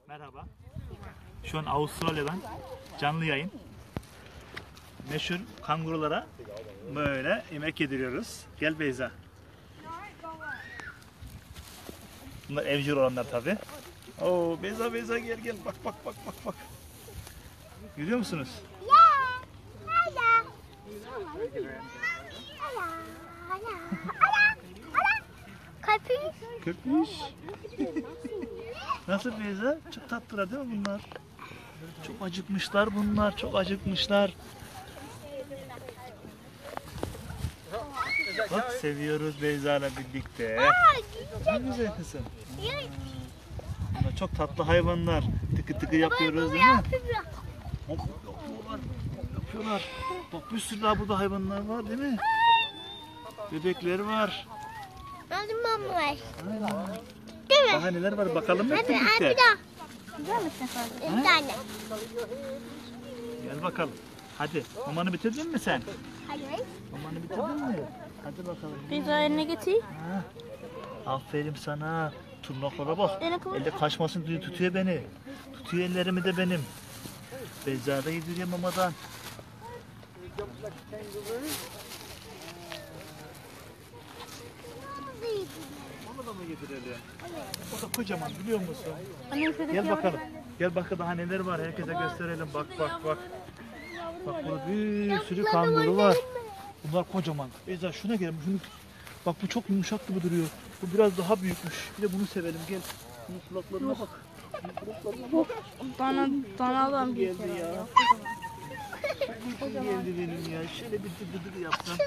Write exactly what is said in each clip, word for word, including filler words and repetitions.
Merhaba. Şu an Avustralya'dan canlı yayın. Meşhur kangurulara böyle yemek yediriyoruz. Gel Beyza. Bunlar evcil olanlar tabi. Oo Beyza Beyza gel gel bak bak bak bak bak. Görüyor musunuz? Köpüş. Nasıl Beyza? Çok tatlılar değil mi bunlar? Çok acıkmışlar bunlar, çok acıkmışlar. Bak seviyoruz Beyza'yla birlikte. Ne güzel kızım. Bunlar çok tatlı hayvanlar. Tıkı tıkı yapıyoruz değil mi? Yapıyorlar. Yapıyorlar. Bak bir sürü daha burada hayvanlar var değil mi? Bebekler var. Benim mama var. Aynen. Değil mi? Daha neler var bakalım hep Hadi birlikte. hadi daha. Güzel misin Bir tane. Gel bakalım. Hadi. Mamanı bitirdin mi sen? Hayır. Mamanı bitirdin mi? Hadi bakalım. Beyza eline getir. Ha. Aferin sana. Tırnaklara bak. Eline kıvır. Elle kaçmasın diye tutuyor beni. Tutuyor ellerimi de benim. Beyza da yediriyor mamadan. Onu da mı getirelim? O da kocaman biliyor musun? Gel bakalım. Gel bakalım daha neler var. Herkese gösterelim. Bak bak bak. Bak burada bir sürü kanguru var. Bunlar kocaman. Beyza şuna gel. Şunu... Bak bu çok yumuşak gibi duruyor. Bu biraz daha büyükmüş. Bir de bunu sevelim. Gel. Bunun kulaklarına bak. Bunun kulaklarına bak. Dana, danadan bir Geldi ya. Çok uykum geldi benim ya. Şöyle bir dıgı dıgı yapsam.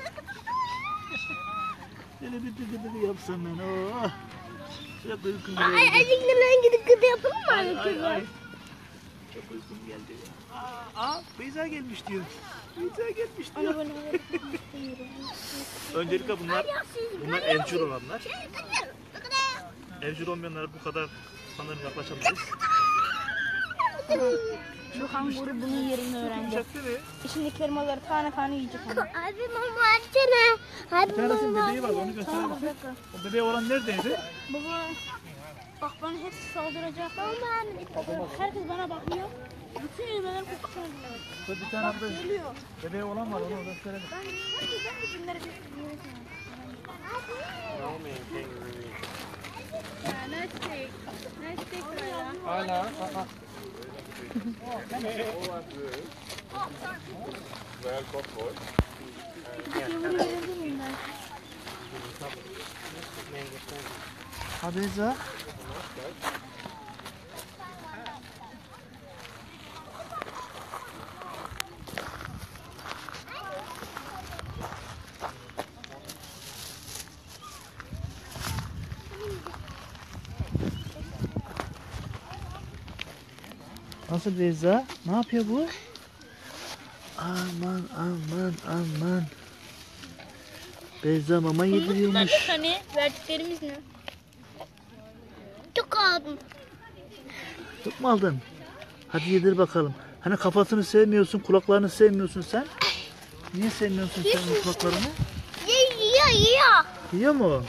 Şöyle bir dıgı dıgı yapsam ben. Oh. Şöyle uykum geldi. Ay acıklarına gidip gıdı yapalım mı? Ay ay ay. Çok uykum geldi. Aa, aa Beyza gelmiş diyor. Beyza gelmiş diyor. Öncelikle bunlar bunlar evcil olanlar. Evcil olmayanlara bu kadar sanırım yaklaşamayız. Bu kanguru bunun yerini öğrendi. Yumuşak değil mi? İçindeki elmaları tane tane yiyecek ama. Abi mama açsana. Abi Bir tanesinin mama. bebeği var onu gösterelim. O bebeği olan neredeydi? Baba bak bana hepsi saldıracak. Herkes bana bakıyor. Bütün elmaları kokusunu dinlemek. Bir tane burada bebeği olan var onu gösterelim. Ben ben bunları bir Hala. Aa. Ha Beyza. Nasıl Beyza? Ne yapıyor bu? Aman aman aman. Beyza mama yediriyormuş. Hani verdiklerimiz ne? Çok aldım. Çok mu aldın? Hadi yedir bakalım. Hani kafasını sevmiyorsun, kulaklarını sevmiyorsun sen. Niye sevmiyorsun sen bu kulaklarını? Yiyor yiyor. Yiyor mu?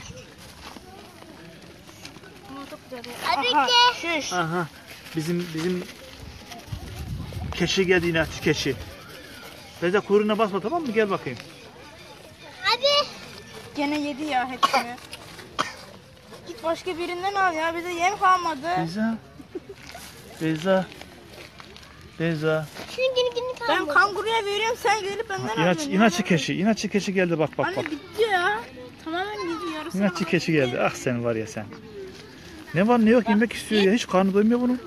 Abi Aha, de. şuş. Aha. Bizim bizim keçi geldi yine şu keçi. Beyza kuyruğuna basma tamam mı? Gel bakayım. Abi. Gene yedi ya hepsini. Git başka birinden al ya, bize yem kalmadı. Beyza. Beyza. Beyza. Şunu gini gini Ben kaldı. kanguruya veriyorum, sen gelip benden İnaç, alıyorsun. inatçı keçi. İnatçı keçi geldi bak bak bak. Anne bitti ya. Tamamen gidiyor yarısına. İnatçı keçi geldi. Ah sen var ya sen. Ne var ne yok yemek istiyor ya. Hiç karnı doymuyor bunun.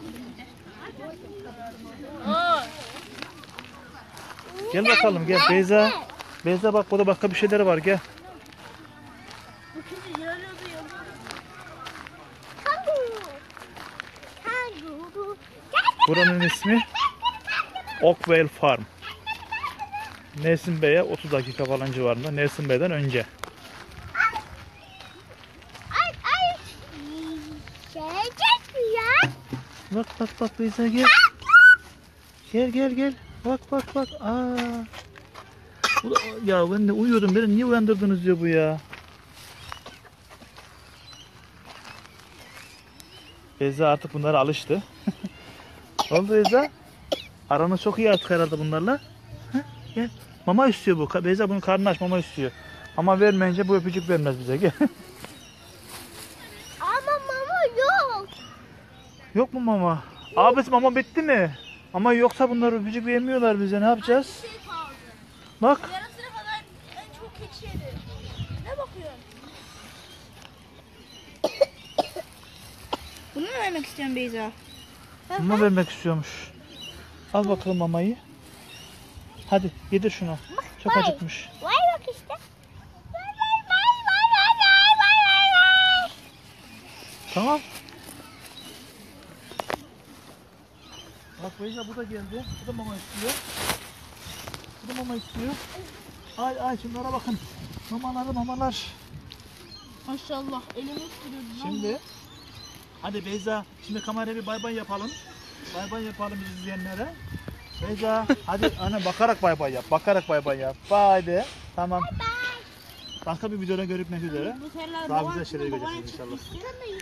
Gel bakalım gel Beyza. Beyza bak burada başka bir şeyler var gel. Kanguru. Kanguru. Buranın ismi Oakvale Farm. Nelson Bay'e otuz dakika falan civarında. Nelson Bay'den önce. Ay ay. Gelecek mi ya? Bak bak bak Beyza gel. Gel gel gel. Bak bak bak. Aa. Bu da, ya ben de uyuyordum. Beni niye uyandırdınız diyor bu ya. Beyza artık bunlara alıştı. Oldu Beyza. Aranız çok iyi artık herhalde bunlarla. Heh, gel. Mama istiyor bu. Beyza bunun karnını aç, mama istiyor. Ama vermeyince bu öpücük vermez bize. Gel. Ama mama yok. Yok mu mama? Abisi mama bitti mi? Ama yoksa bunlar öpücük vermiyorlar bize. Ne yapacağız? Şey kaldı. Bak. Yarısına kadar en çok keçi yedi. Ne bakıyorsun? Bunu mu vermek istiyorsun Beyza? Mama vermek istiyormuş. Al bakalım mamayı. Hadi yedir şunu. Çok Vay. acıkmış. Vay bak işte. Vay vay vay vay vay vay vay vay vay. Tamam. Bak Beyza bu da geldi. Bu da mama istiyor. Bu da mama istiyor. Ay ay şunlara bakın. Mamaları mamalar. Maşallah elimi sürüyorum. Şimdi hadi Beyza şimdi kameraya bir bay bay yapalım. Bay bay yapalım biz izleyenlere. Beyza hadi ana bakarak bay bay yap. Bakarak bay bay yap. Bay de. Tamam. Başka bir videoda görüşmek üzere. Bu terler Daha baban- güzel şeyler baban göreceksiniz inşallah. çıkmıştı.